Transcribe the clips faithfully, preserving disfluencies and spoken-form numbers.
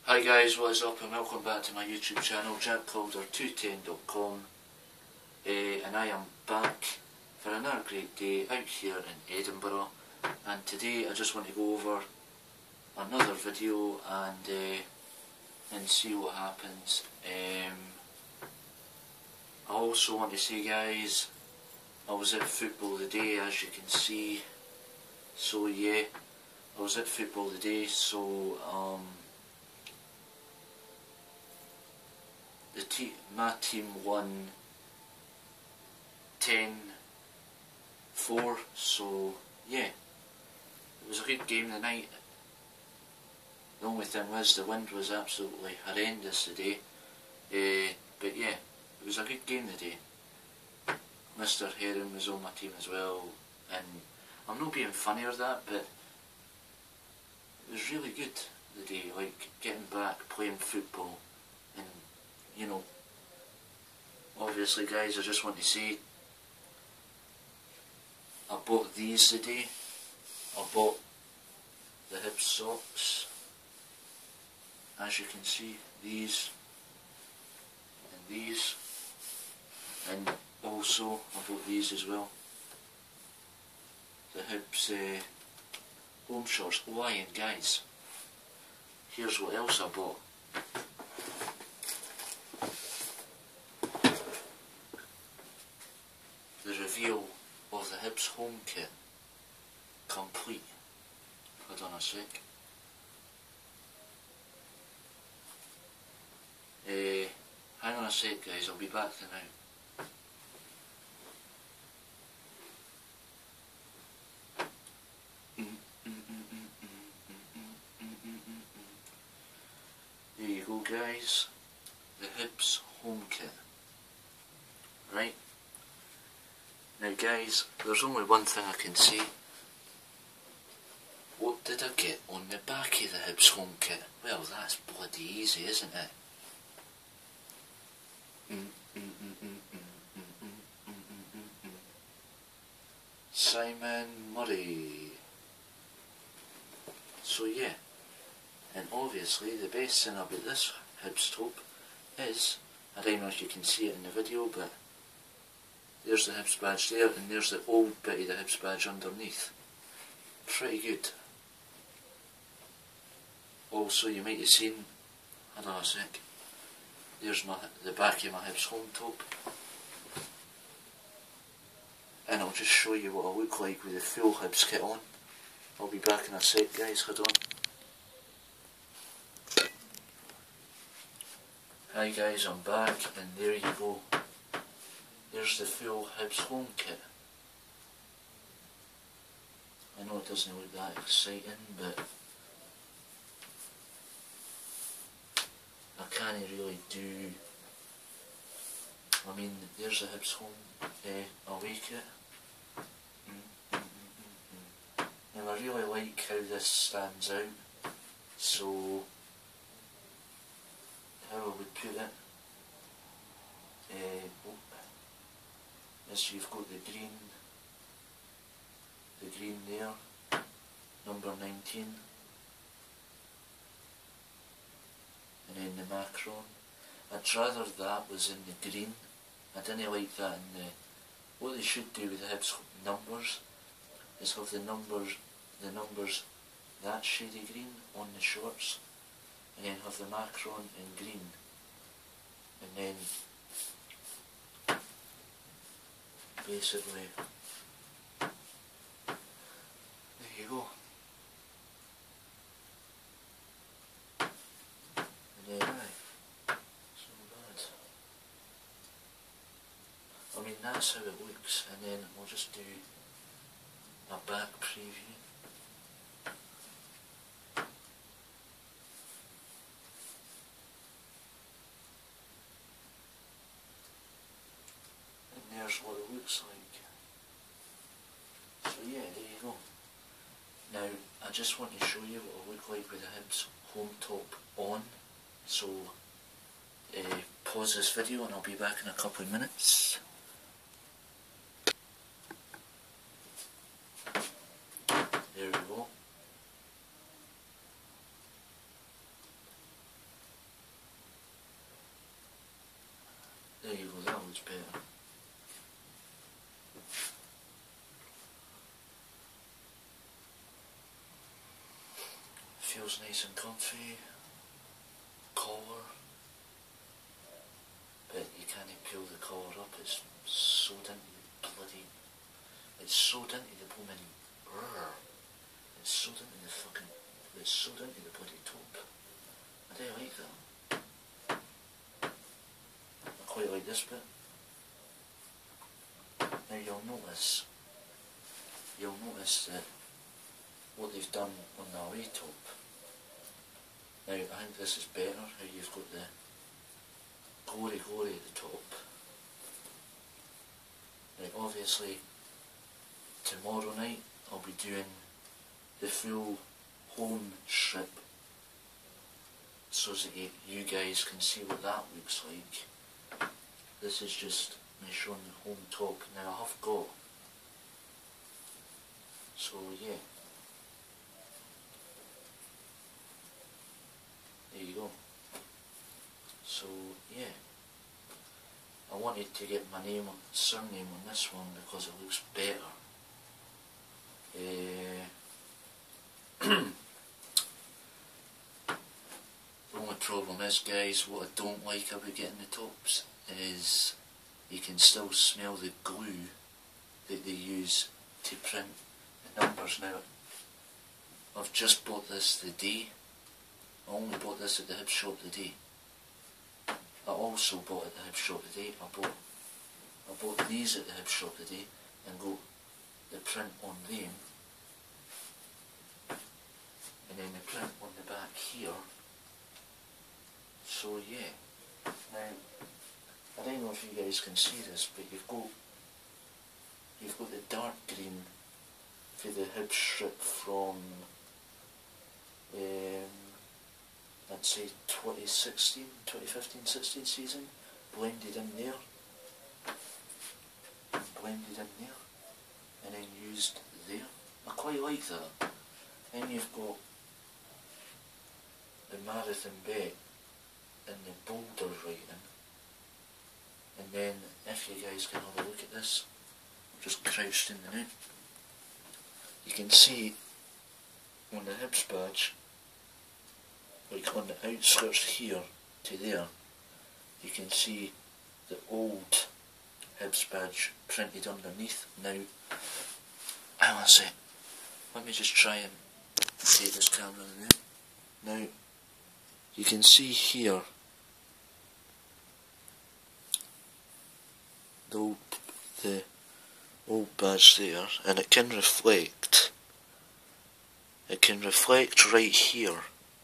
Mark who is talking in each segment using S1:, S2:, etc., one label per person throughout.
S1: Hi guys, what is up and welcome back to my YouTube channel, jack calder two ten dot com, uh, and I am back for another great day out here in Edinburgh, and today I just want to go over another video and uh, and see what happens. Um, I also want to say guys, I was at football today, as you can see, so yeah, I was at football today, so um, The te my team won ten four, so yeah, it was a good game tonight. The only thing was the wind was absolutely horrendous today, uh, but yeah, it was a good game today. Mister Heron was on my team as well, and I'm not being funny or that, but it was really good the day, like getting back, playing football, and you know, obviously guys, I just want to say, I bought these today. I bought the Hibs socks, as you can see, these and these, and also I bought these as well, the Hibs uh, home shorts. Oh aye, and guys, here's what else I bought. The reveal of the Hibs home kit, complete. Hold on a sec. Uh, hang on a sec guys, I'll be back to now. There you go guys, the Hibs home kit. Right. Now guys, there's only one thing I can say. What did I get on the back of the Hibs home kit? Well, that's bloody easy, isn't it? Mm, mm, mm, mm, mm, mm, mm, mm, mm, mm, mm. Simon Murray. So yeah, and obviously the best thing about this Hibs top is, I don't know if you can see it in the video, but there's the Hibs badge there, and there's the old bit of the Hibs badge underneath. Pretty good. Also, you might have seen, hold on a sec, there's my, the back of my Hibs home top. And I'll just show you what I look like with the full Hibs kit on. I'll be back in a sec guys, hold on. Hi guys, I'm back, and there you go. There's the full Hibs home kit. I know it doesn't look that exciting, but I can't really do. I mean, there's the Hibs home uh, away kit. Mm, mm, mm, mm, mm. Now I really like how this stands out. So, how I would put it. Uh, oh. As you've got the green, the green there, number nineteen, and then the Macron. I'd rather that was in the green. I didn't like that in the. What they should do with the Hibs numbers is have the numbers, the numbers that shady green on the shorts, and then have the Macron in green, and then basically, there you go. And then aye, it's not bad. I mean, that's how it looks, and then we'll just do a back preview. And there's what it looks like. So yeah, there you go. Now, I just want to show you what it look like with the Hibs home top on. So, uh, pause this video and I'll be back in a couple of minutes. There we go. loads better. Feels nice and comfy. Collar. But you can't peel the collar up, it's sewed into the bloody... It's sewed into the blooming... Brrr. It's sewed into the fucking... It's sewed into the bloody top. I do like that. I quite like this bit. Now you'll notice... You'll notice that what they've done on the away top. Now I think this is better, how you've got the glory glory at the top. Now obviously tomorrow night I'll be doing the full home strip so that you guys can see what that looks like. This is just me showing the home top. Now I have got, so yeah, there you go. So yeah, I wanted to get my name, surname on this one because it looks better. Uh, the only problem is, guys, what I don't like about getting the tops is you can still smell the glue that they use to print the numbers. Now, I've just bought this the day. I only bought this at the Hibs shop today. I also bought at the Hibs shop today. I bought I bought these at the Hibs shop today and got the print on them, and then the print on the back here. So yeah. Now I don't know if you guys can see this, but you've got you've got the dark green for the Hibs strip from um, I'd say twenty sixteen, twenty fifteen sixteen season, blended in there, blended in there, and then used there. I quite like that. Then you've got the Marathon Bet and the Boulder writing, and then if you guys can have a look at this, I'm just crouched in the net, you can see on the Hibs badge, like on the outskirts here to there, you can see the old Hibs badge printed underneath. Now, hang on a sec, let me just try and take this camera in there. Now, you can see here the old, the old badge there, and it can reflect, it can reflect right here.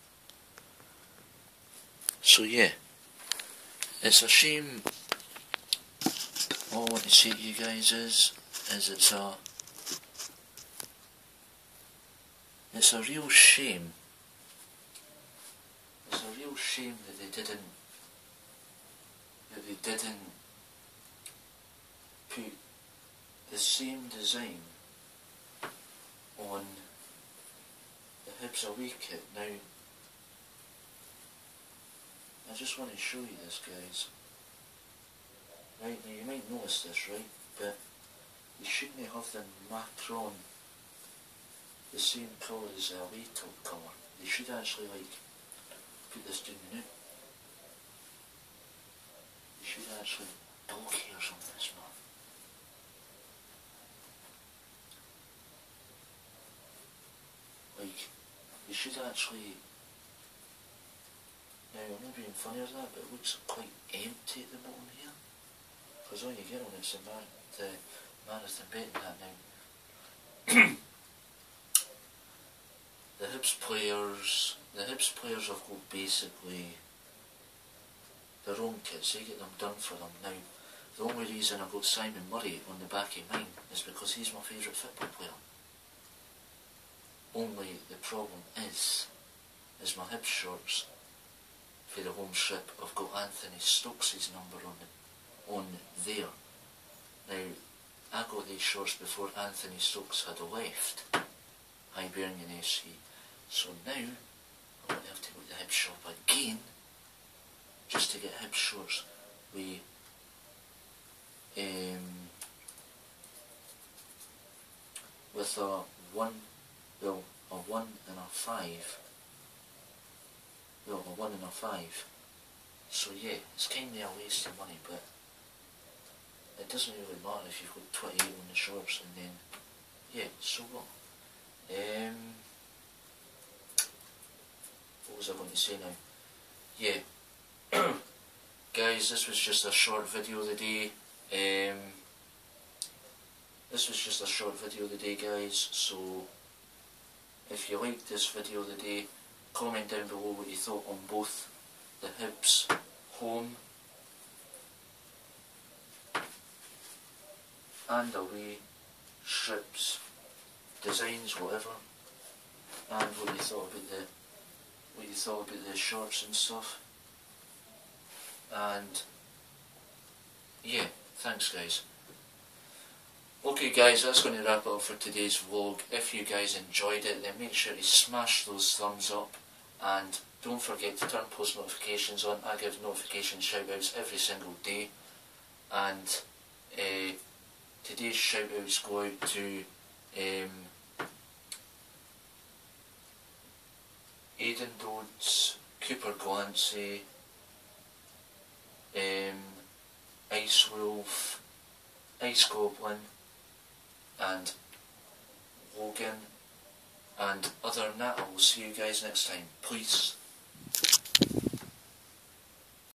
S1: So yeah, it's a shame. All I want to say to you guys is, is it's a, it's a real shame. It's a real shame that they didn't, that they didn't put the same design on the Hibs away kit. Now, I just want to show you this, guys. Right, now you might notice this, right, but you shouldn't have the Macron the same colour as the away top colour. They should actually, like, put this down the net. You should actually dog hairs on this, man. Like, you should actually... Now, I'm not being funny or that, but it looks quite empty at the bottom here. Because all you get on it's the, mar the Marathon Bet and that now. The Hibs players, the Hibs players have got basically their own kits, they get them done for them. Now, the only reason I've got Simon Murray on the back of mine is because he's my favourite football player. Only the problem is, is my Hibs shorts for the home strip, I've got Anthony Stokes' number on the, on there. Now, I got these shorts before Anthony Stokes had left Hibernian F C, so now I won't have to go to the Hibs shop again just to get Hibs shorts with um, with a one, well, a one and a five, well, a one and a five. So yeah, it's kind of a waste of money, but it doesn't really matter if you've got twenty-eight on the shorts, and then, yeah, so what? Um, what was I going to say now? Yeah, guys, this was just a short video of the day. Um, this was just a short video of the day, guys, so if you liked this video of the day, comment down below what you thought on both the Hibs home and away strips, designs, whatever, and what you thought about the what you thought about the shorts and stuff. And yeah, thanks guys. Okay guys, that's going to wrap it up for today's vlog. If you guys enjoyed it, then make sure to smash those thumbs up, and don't forget to turn post notifications on. I give notification shoutouts every single day, and uh, today's shoutouts go out to um, Aidan Dodds, Cooper Glancy, um, Ice Wolf, Ice Goblin, and Logan, and other nattles. See you guys next time. Peace.